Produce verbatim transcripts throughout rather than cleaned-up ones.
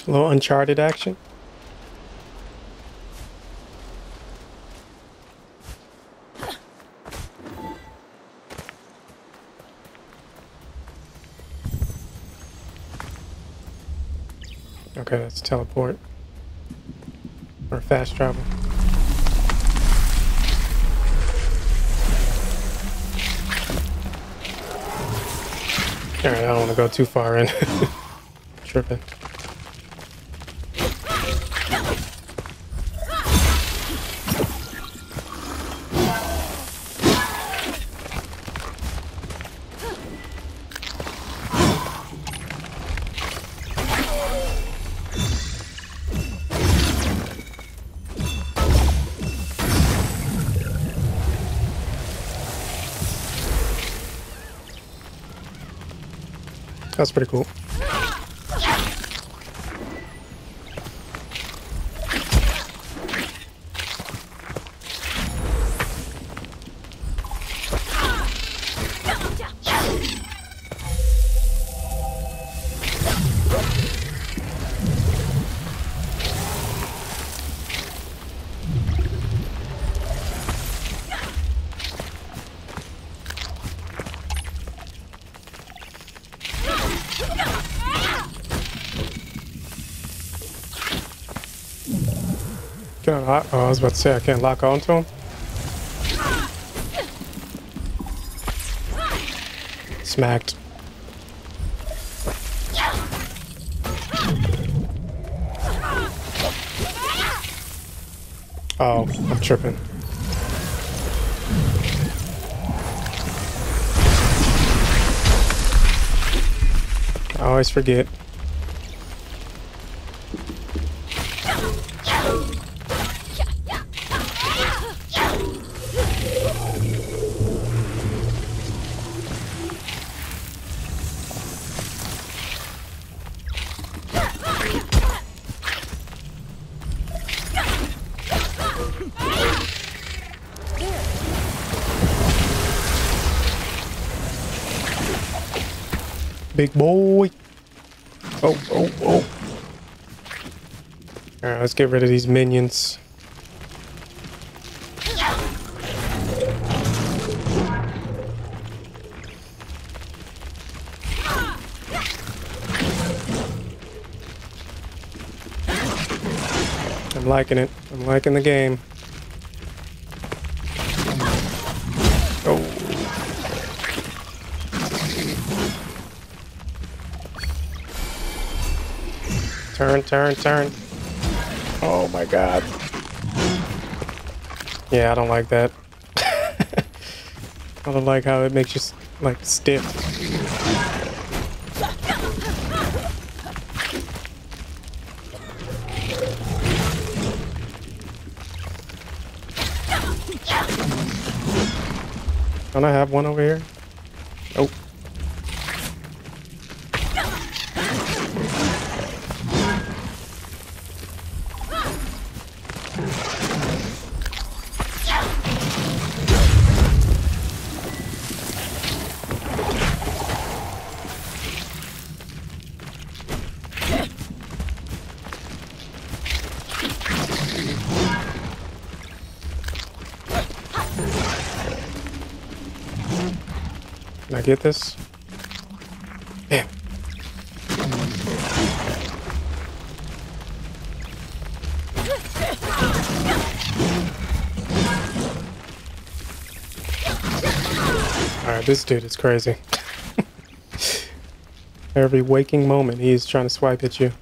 A little Uncharted action. Okay, that's teleport. Or fast travel. Alright, I don't want to go too far in. Tripping. That's pretty cool. Can I lock? Oh, I was about to say I can't lock onto him. Smacked. Oh, I'm tripping. I always forget. Big boy. Oh, oh, oh. Alright, let's get rid of these minions. I'm liking it. I'm liking the game. Oh. Turn, turn, turn. Oh my god. Yeah, I don't like that. I don't like how it makes you, like, stiff. Don't I have one over here? Nope. Can I get this? Damn. Alright, this dude is crazy. Every waking moment, he's trying to swipe at you.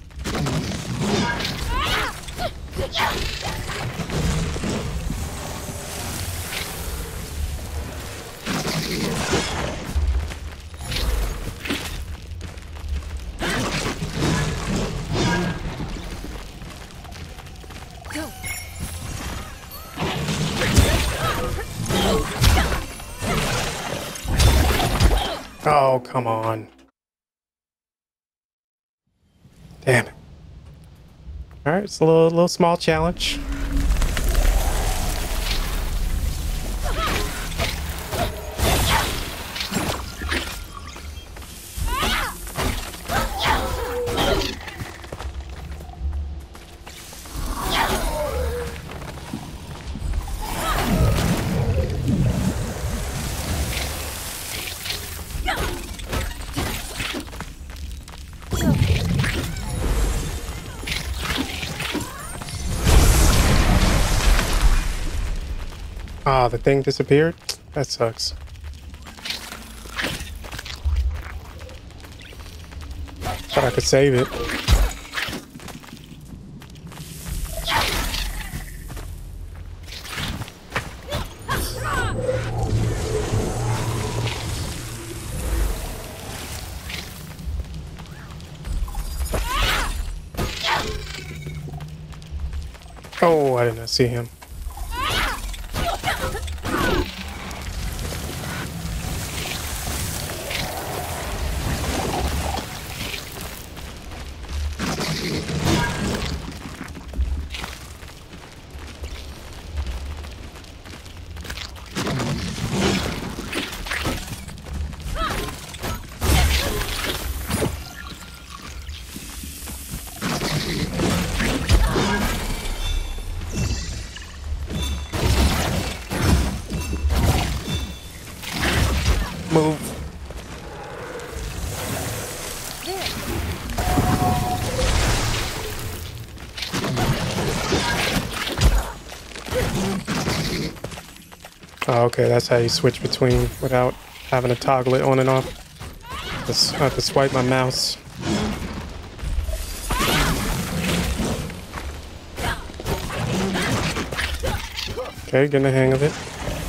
Oh, come on. Damn it. Alright, it's a little, little small challenge. Ah, the thing disappeared? That sucks. Thought I could save it. Oh, I did not see him. Move. Oh, okay, that's how you switch between without having to toggle it on and off. Just I have to swipe my mouse. Okay, getting the hang of it.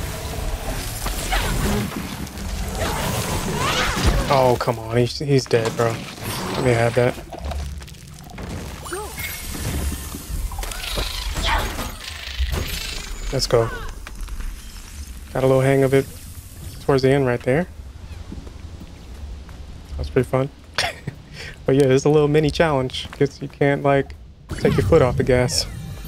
Oh, come on. He's, he's dead, bro. Let me have that. Let's go. Got a little hang of it towards the end right there. That's pretty fun. But yeah, it's a little mini challenge because you can't, like, take your foot off the gas.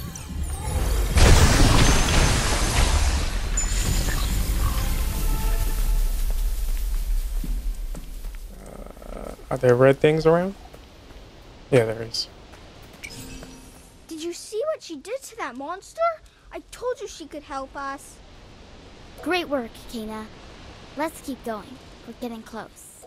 Are there red things around? Yeah, there is. Did you see what she did to that monster? I told you she could help us. Great work, Kena. Let's keep going. We're getting close.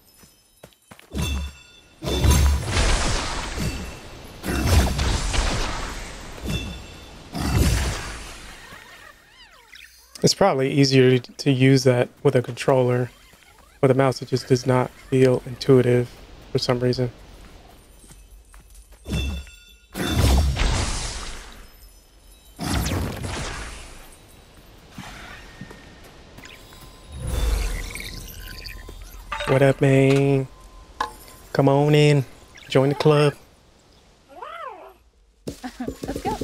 It's probably easier to use that with a controller. With a mouse, it just does not feel intuitive for some reason. What up, man? Come on in. Join the club. Let's go.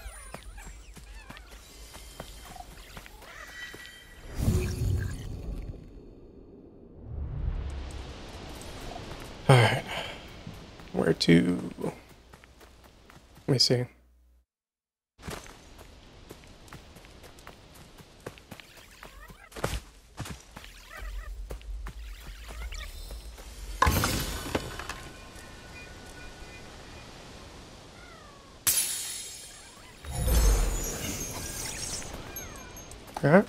Alright. Where to? Let me see. Alright.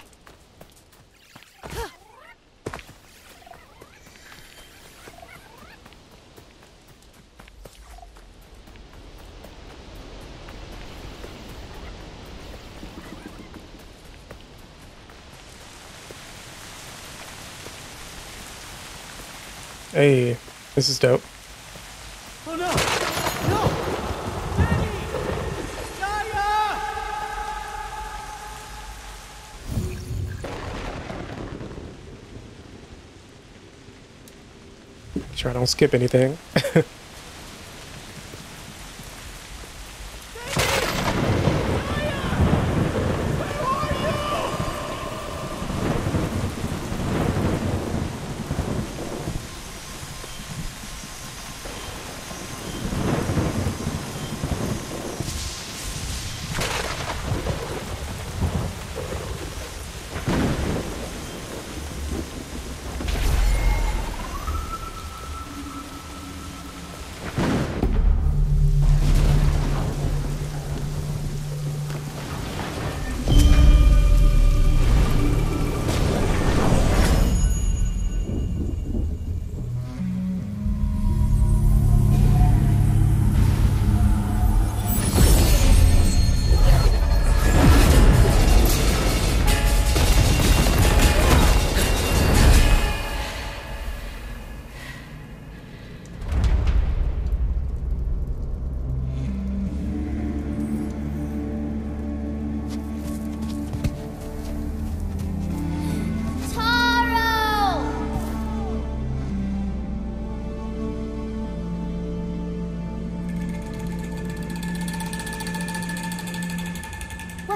Hey, this is dope. Oh no! No! Danny! Naya! Make sure I don't skip anything.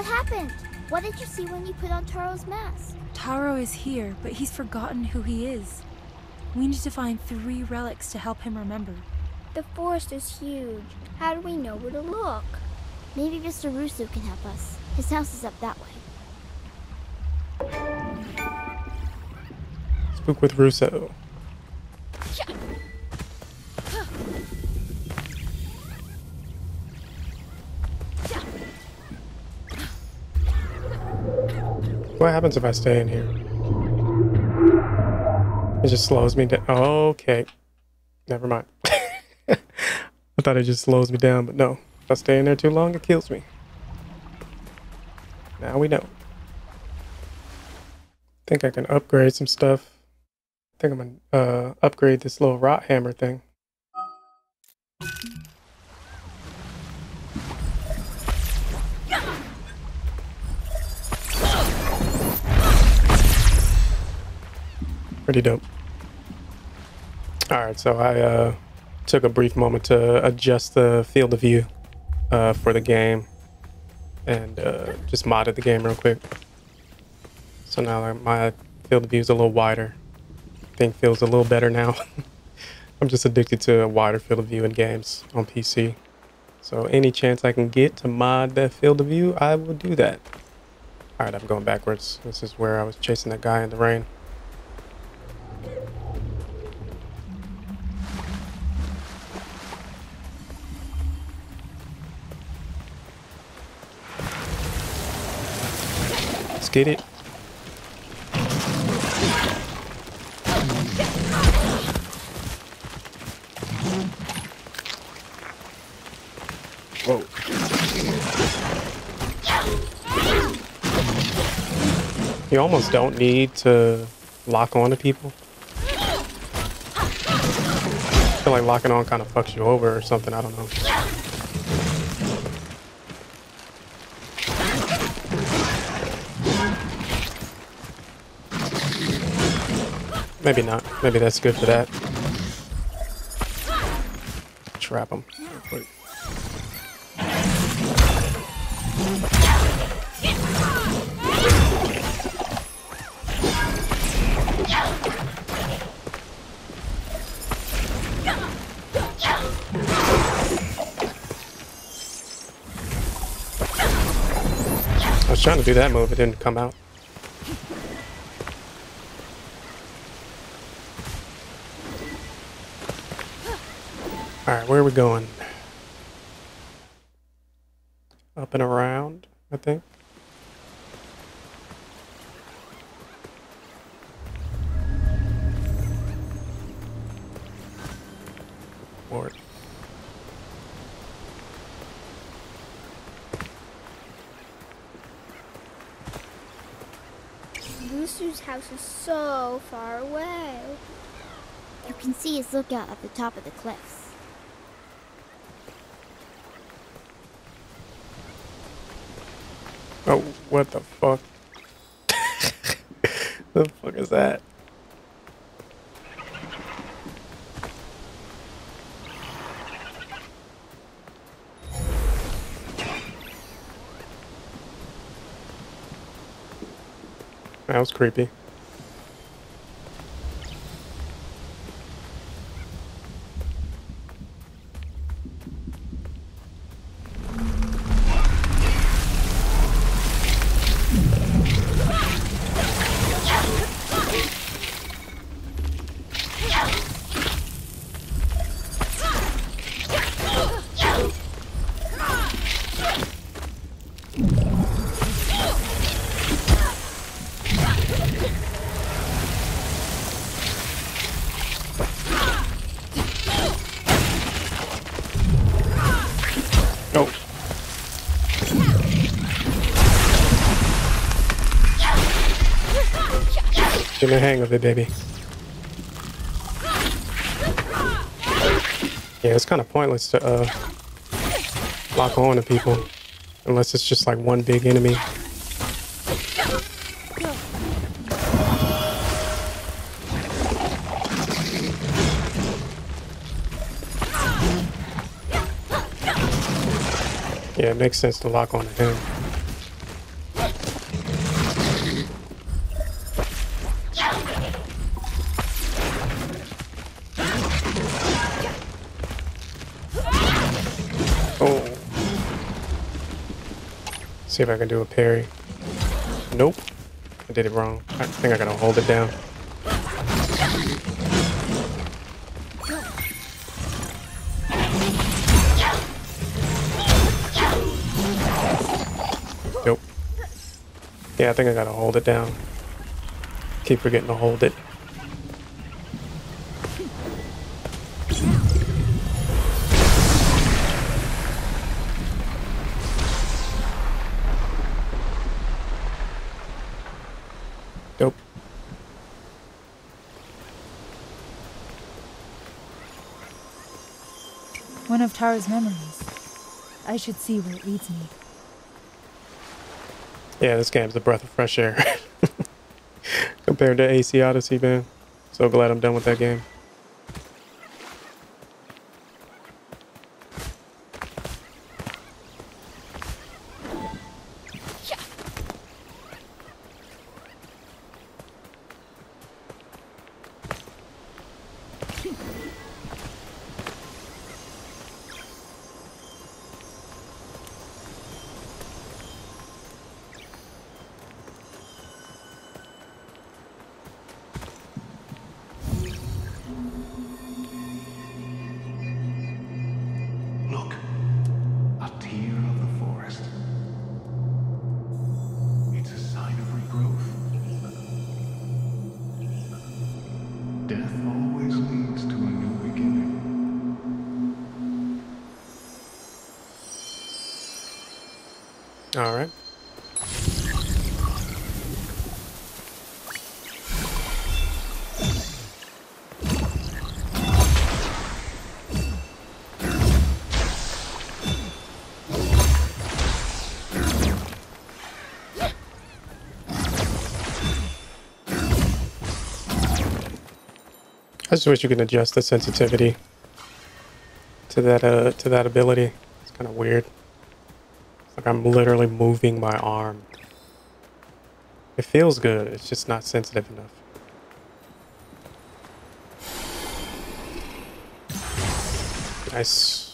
What happened? What did you see when you put on Taro's mask? Taro is here, but he's forgotten who he is. We need to find three relics to help him remember. The forest is huge. How do we know where to look? Maybe Mister Russo can help us. His house is up that way. Spook with Russo. What happens if I stay in here? It just slows me down. Okay. Never mind. I thought it just slows me down, but no. If I stay in there too long, it kills me. Now we know. Think I can upgrade some stuff. I think I'm gonna uh, upgrade this little rot hammer thing. Pretty dope. Alright, so I uh, took a brief moment to adjust the field of view uh, for the game and uh, just modded the game real quick. So now my field of view is a little wider. Thing feels a little better now. I'm just addicted to a wider field of view in games on P C. So any chance I can get to mod that field of view, I will do that. Alright, I'm going backwards. This is where I was chasing that guy in the rain. Let's get it. Whoa. You almost don't need to lock on to people. I feel like locking on kind of fucks you over or something, I don't know. Maybe not. Maybe that's good for that. Trap them. I was trying to do that move, it didn't come out. Alright, where are we going? Up and around, I think. Or Lucy's house is so far away. You can see his lookout at the top of the cliffs. oh, what the fuck? The fuck is that? That was creepy. Oh. Get the hang of it, baby. Yeah, it's kind of pointless to uh, lock on to people unless it's just like one big enemy. Yeah, it makes sense to lock on to him. See if I can do a parry. Nope. I did it wrong. I think I gotta hold it down. Nope. Yeah, I think I gotta hold it down. Keep forgetting to hold it. Nope. One of Tara's memories. I should see where it leads me. Yeah, this game's a breath of fresh air. Compared to A C Odyssey, man. So glad I'm done with that game. Look, a tear of the forest. It's a sign of regrowth. Death always leads to a new beginning. All right. I just wish you could adjust the sensitivity to that uh to that ability. It's kind of weird. It's like I'm literally moving my arm. It feels good. It's just not sensitive enough. Nice.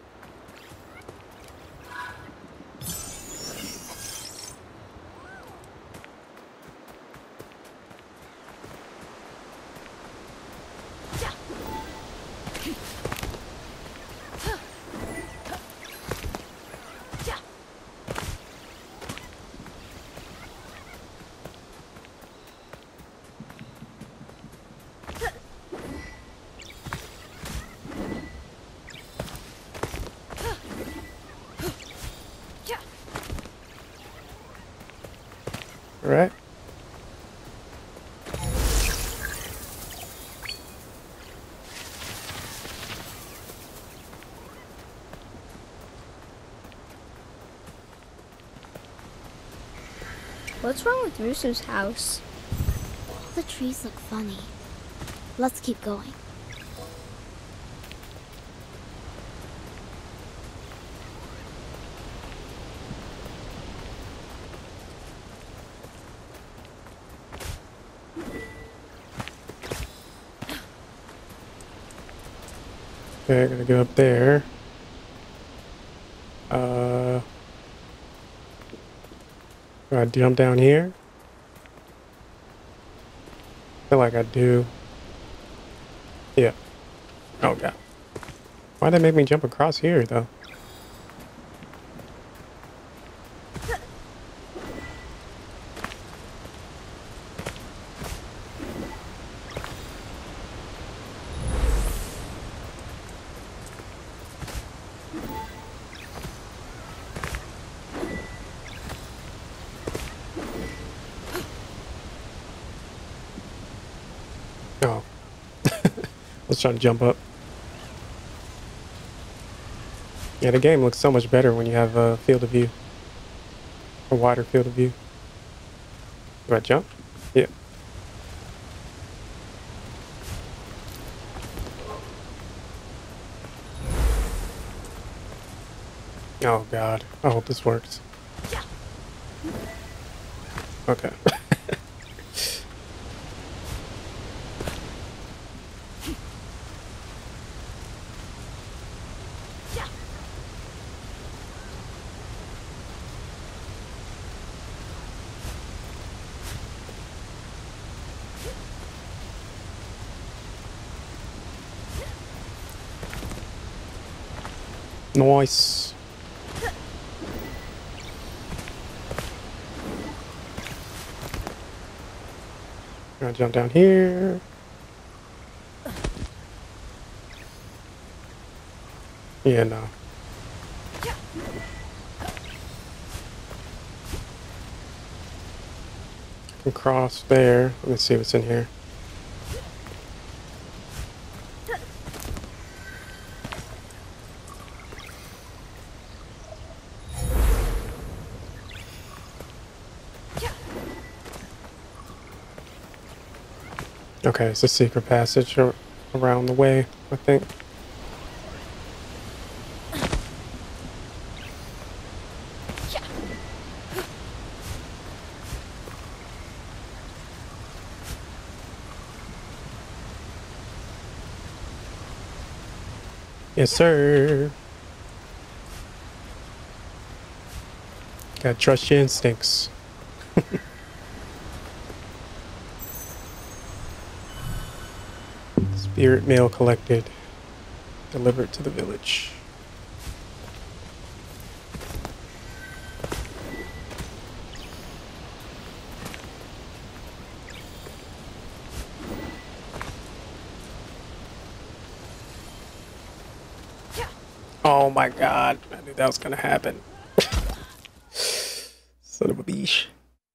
All right. What's wrong with Russo's house? The trees look funny. Let's keep going. Okay, gonna go up there. Uh, do I jump down here? I feel like I do. Yeah. Oh god. Why'd they make me jump across here though? Oh. Let's try to jump up. Yeah, the game looks so much better when you have a field of view. A wider field of view. Do I jump? Yeah. Oh god. I hope this works. Okay. Nice. Gonna jump down here. Yeah, no. I can cross there. Let me see what's in here. Okay, it's a secret passage ar around the way, I think. Yes, sir. Gotta trust your instincts. Spirit mail collected. Delivered to the village. Oh my god, I knew that was gonna happen. Son of a bitch.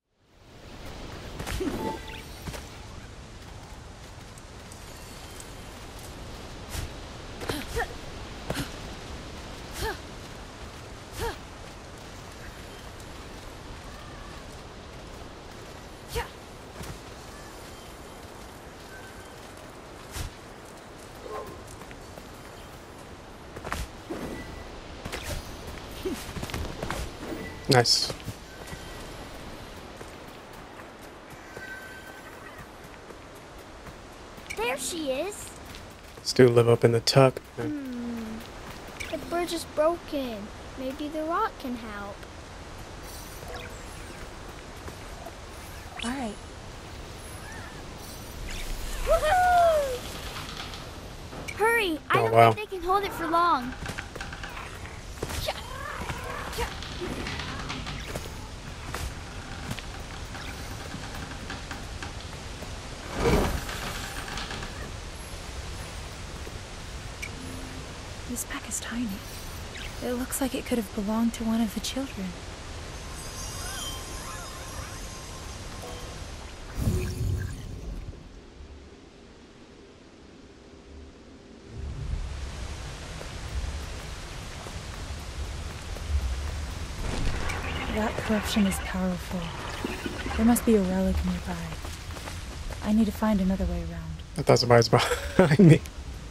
Nice. There she is. Still live up in the tuck. Hmm. The bridge is broken. Maybe the rock can help. All right. Woohoo! Hurry! I Oh, don't wow. think they can hold it for long. This pack is tiny. It looks like it could have belonged to one of the children. That corruption is powerful. There must be a relic nearby. I need to find another way around. I thought somebody was behind me.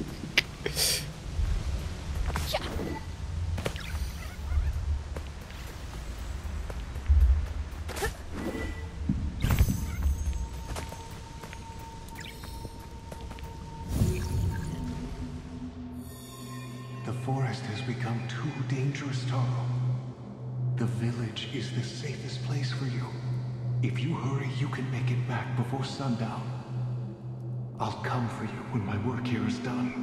The forest has become too dangerous, Taro. The village is the safest place for you. If you hurry, you can make it back before sundown. I'll come for you when my work here is done.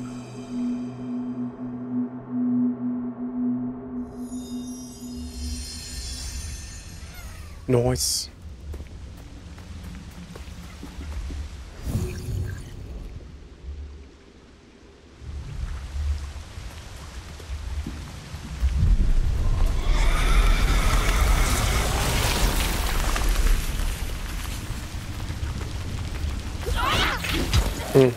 Nice. Hmm.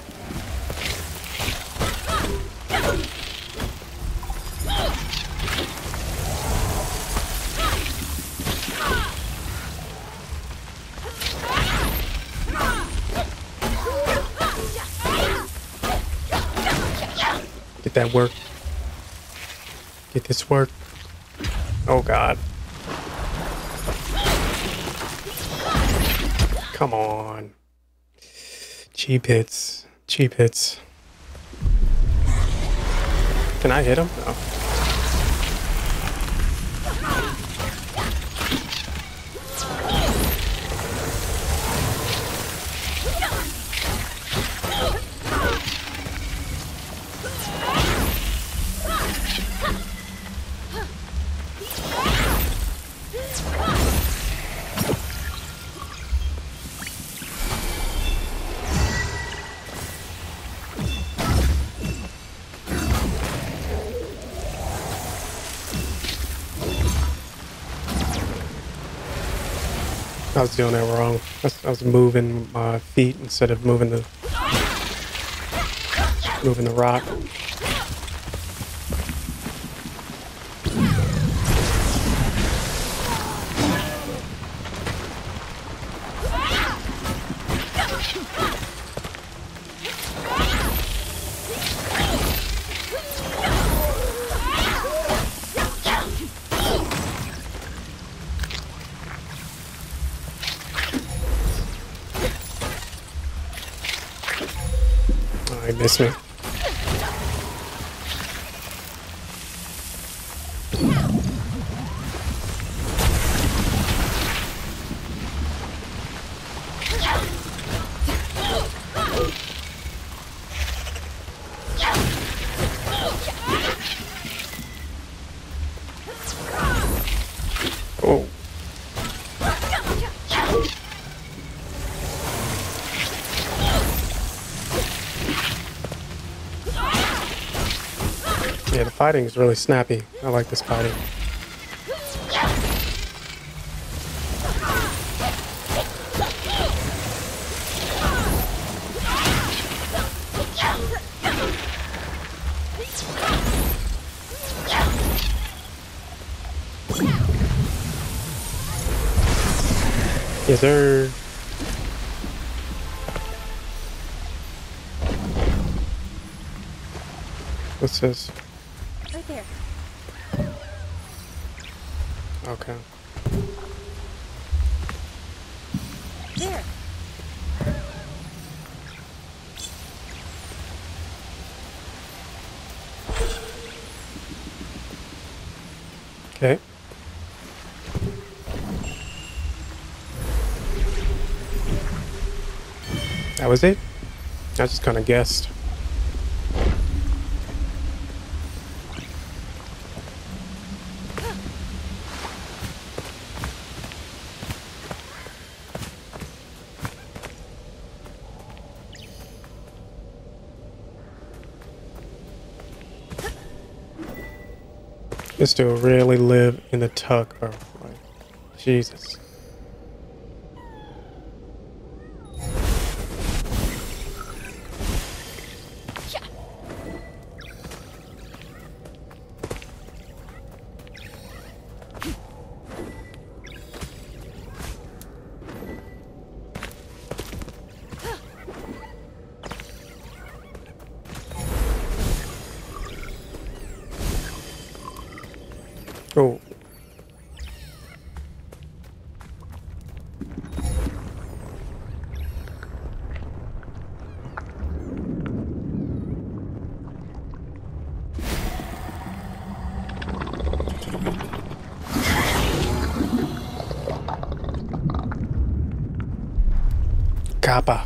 Get that work. Get this work. Oh god. Come on. Cheap hits. Cheap hits. Can I hit him? No. I was doing that wrong. I was, I was moving my feet instead of moving the moving the rock. Oh, he missed me. Oh. Yeah, the fighting is really snappy. I like this fighting. Yes, sir. What's this? Right there. Okay. There. Okay. That was it? I just kind of guessed. This dude really live in the tuck, bro. Like, Jesus. Oh. Kappa.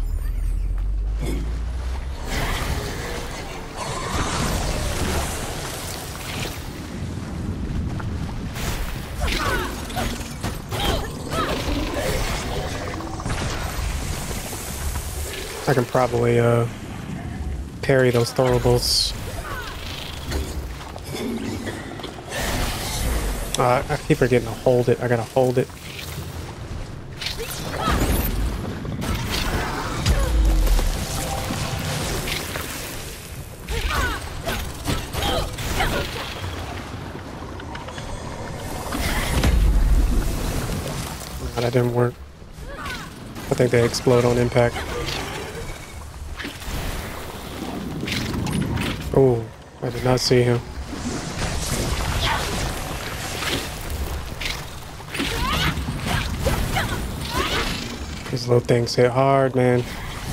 I can probably uh, parry those throwables. Uh, I keep forgetting to hold it. I gotta hold it. No, that didn't work. I think they explode on impact. Oh, I did not see him. These little things hit hard, man.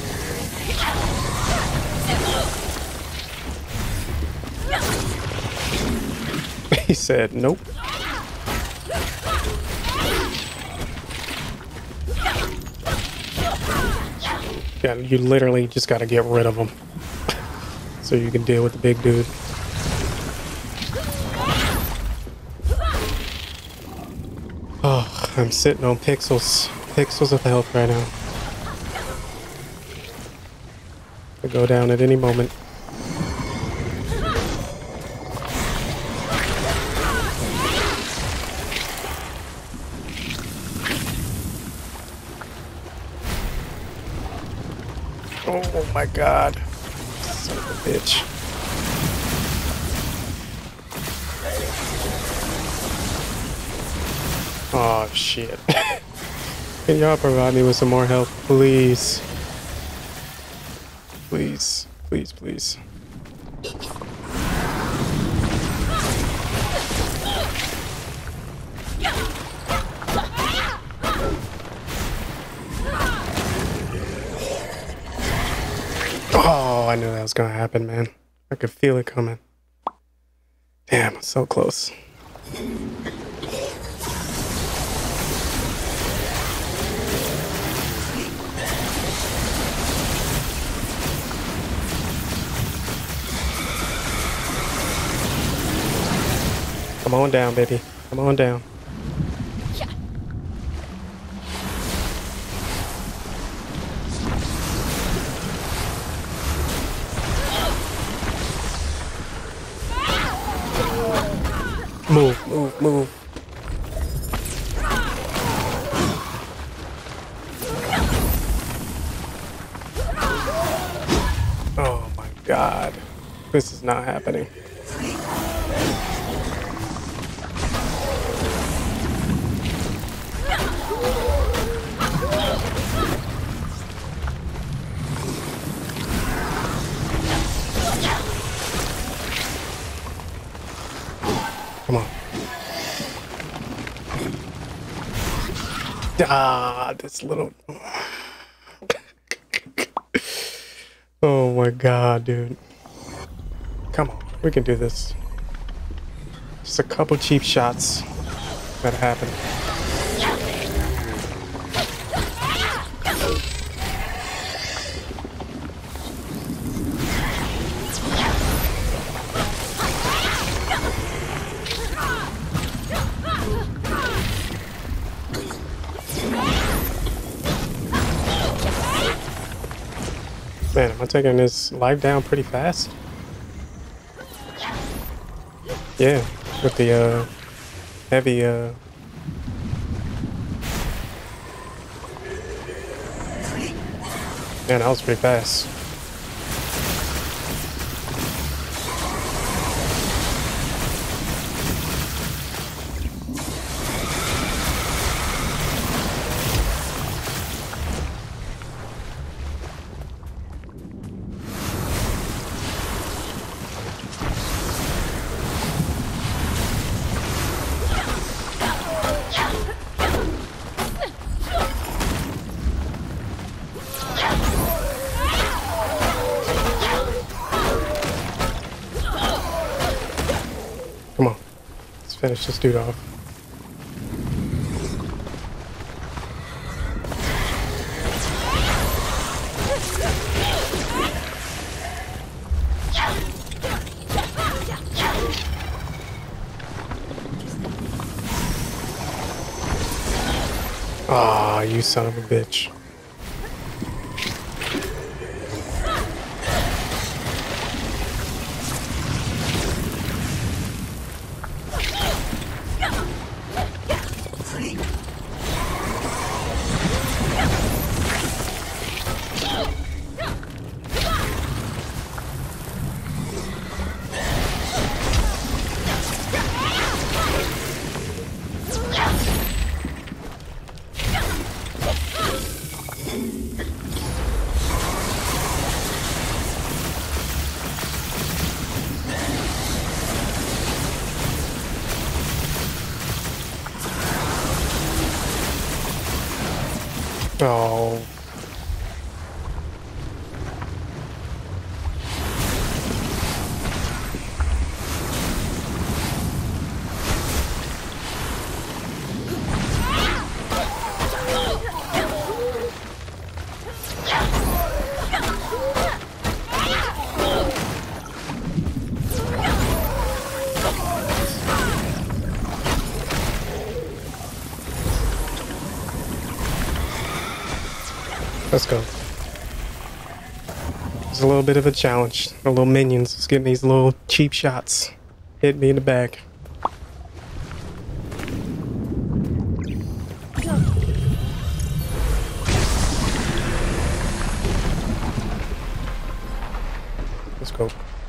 He said, nope. Yeah, you literally just gotta get rid of them. So you can deal with the big dude. Oh, I'm sitting on pixels. Pixels of health right now. Could go down at any moment. my god. Son of a bitch. Oh shit. Can y'all provide me with some more help, please? Please, please, please. Oh, I knew that was gonna happen, man. I could feel it coming. Damn, so close. Come on down, baby. Come on down. Move, move, move. Oh my god. This is not happening. Come on. Ah, this little... Oh my god, dude. Come on, we can do this. Just a couple cheap shots. Gotta happen. Man, am I taking this life down pretty fast? Yeah, with the uh, heavy uh... Man, that was pretty fast. Come on, let's finish this dude off. Ah, you son of a bitch. Oh. Let's go. It's a little bit of a challenge. The little minions just getting these little cheap shots. Hit me in the back. Let's go.